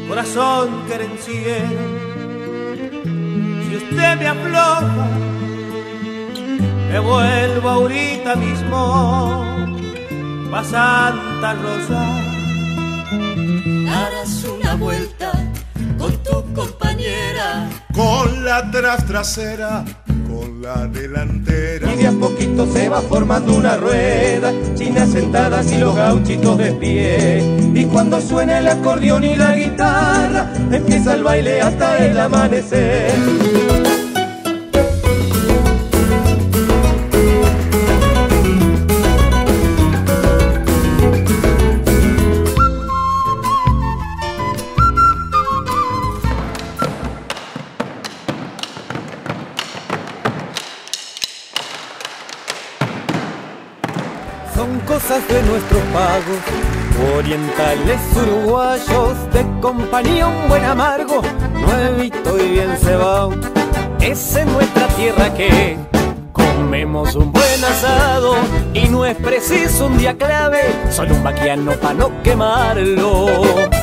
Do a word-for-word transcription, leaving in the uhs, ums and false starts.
corazón querenciero. Si usted me afloja, me vuelvo ahorita mismo pa' Santa Rosa. Darás una vuelta con tu compañera, con la tras trasera, con la delantera. Y de a poquito se va formando una rueda, chinas sentadas y los gauchitos de pie. Y cuando suena el acordeón y la guitarra, empieza el baile hasta el amanecer. Son cosas de nuestros pagos, orientales uruguayos, de compañía un buen amargo, nuevito y bien cebado. Es en nuestra tierra que comemos un buen asado y no es preciso un día clave, solo un vaquiano pa' no quemarlo.